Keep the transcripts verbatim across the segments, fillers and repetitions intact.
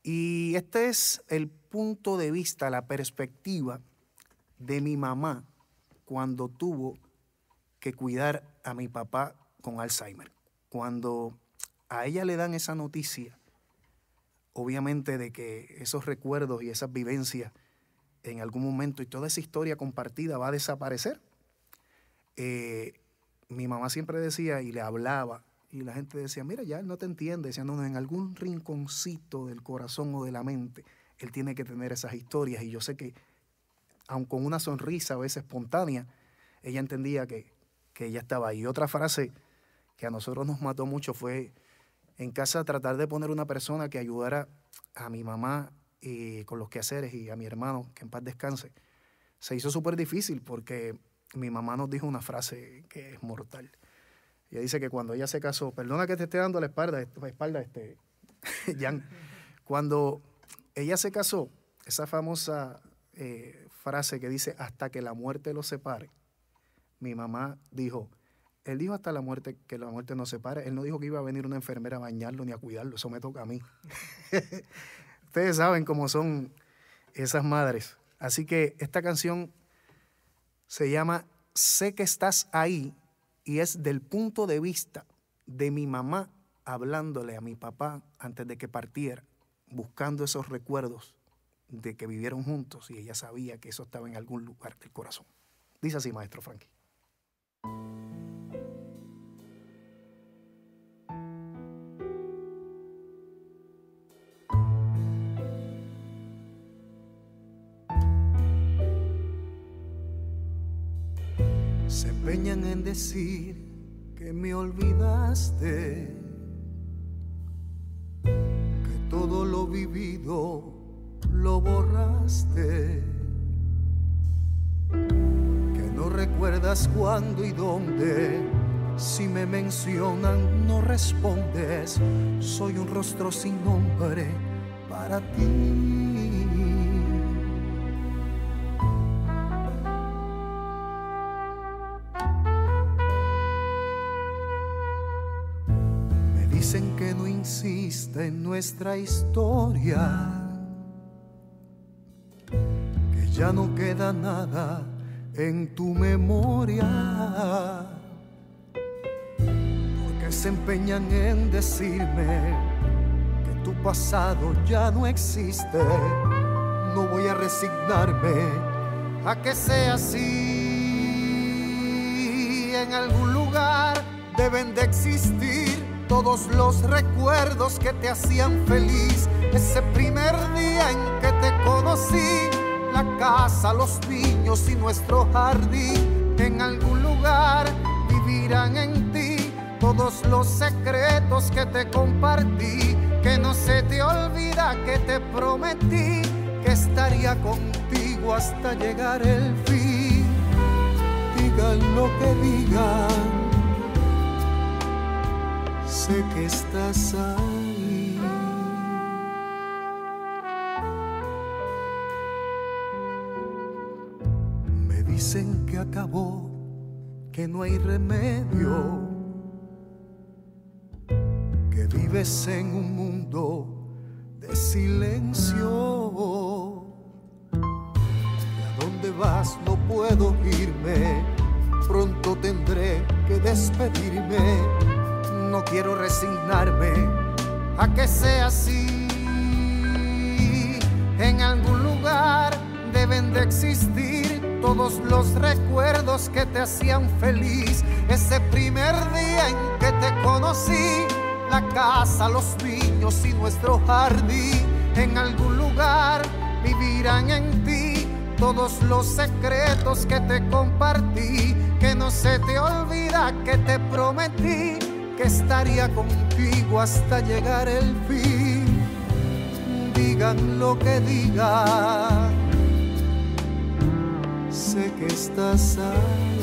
Y este es el punto de vista, la perspectiva de mi mamá cuando tuvo que cuidar a mi papá con Alzheimer. Cuando a ella le dan esa noticia, obviamente de que esos recuerdos y esas vivencias en algún momento y toda esa historia compartida va a desaparecer. Eh, mi mamá siempre decía y le hablaba y la gente decía, mira, ya él no te entiende. Decía, no, no, en algún rinconcito del corazón o de la mente, él tiene que tener esas historias. Y yo sé que, aun con una sonrisa a veces espontánea, ella entendía que, que ella estaba ahí. Y otra frase que a nosotros nos mató mucho fue, en casa tratar de poner una persona que ayudara a mi mamá y con los quehaceres y a mi hermano, que en paz descanse. Se hizo súper difícil porque mi mamá nos dijo una frase que es mortal. Ella dice que cuando ella se casó, perdona que te esté dando la espalda, la espalda este, Jan, cuando ella se casó, esa famosa eh, frase que dice, hasta que la muerte los separe, mi mamá dijo, él dijo hasta la muerte, que la muerte nos separe, él no dijo que iba a venir una enfermera a bañarlo ni a cuidarlo, eso me toca a mí. Ustedes saben cómo son esas madres. Así que esta canción se llama Sé que estás ahí y es del punto de vista de mi mamá hablándole a mi papá antes de que partiera, buscando esos recuerdos de que vivieron juntos y ella sabía que eso estaba en algún lugar del corazón. Dice así, maestro Frankie. Se empeñan en decir que me olvidaste, que todo lo vivido lo borraste, que no recuerdas cuándo y dónde, si me mencionan no respondes, soy un rostro sin nombre para ti. Dicen que no insiste en nuestra historia, que ya no queda nada en tu memoria, porque se empeñan en decirme que tu pasado ya no existe. No voy a resignarme a que sea así. En algún lugar deben de existir todos los recuerdos que te hacían feliz. Ese primer día en que te conocí, la casa, los niños y nuestro jardín. En algún lugar vivirán en ti todos los secretos que te compartí. Que no se te olvida que te prometí que estaría contigo hasta llegar el fin. Digan lo que digan, sé que estás ahí. Me dicen que acabó, que no hay remedio, que vives en un mundo de silencio. ¿Y a dónde vas? No puedo irme, pronto tendré que despedirme. No quiero resignarme a que sea así. En algún lugar deben de existir todos los recuerdos que te hacían feliz. Ese primer día en que te conocí, la casa, los niños y nuestro jardín. En algún lugar vivirán en ti todos los secretos que te compartí. Que no se te olvida que te prometí que estaría contigo hasta llegar el fin. Digan lo que digan, sé que estás ahí.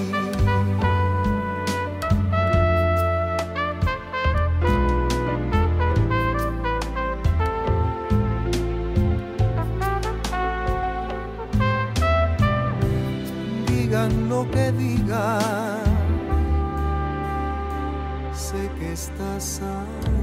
Digan lo que digan, sé que estás ahí.